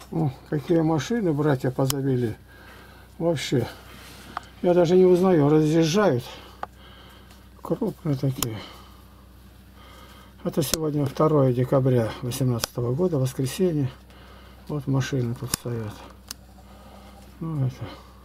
О, какие машины братья позавели. Вообще. Я даже не узнаю, разъезжают. Крупные такие. Это сегодня 2 декабря 2018 года, воскресенье. Вот машины тут стоят. Ну, это.